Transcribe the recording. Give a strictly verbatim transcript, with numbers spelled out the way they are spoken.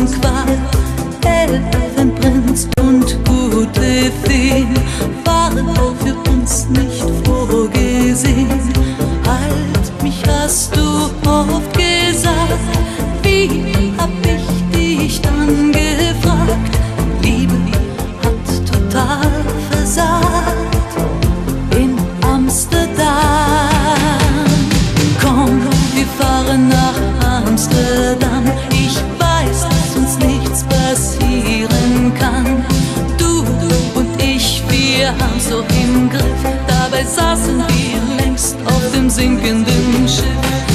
Qual. Elfenprinz und gute Feen waren für uns nicht vorgesehen. Halt, mich hast du oft gesagt, wie hab ich dich dann gefragt? Liebe hat total versagt in Amsterdam. Komm, wir fahren nach Amsterdam. Ich weiß, dass uns nichts passieren kann. Du und ich, wir haben's so im Griff. Dabei saßen wir längst auf dem sinkenden Schiff.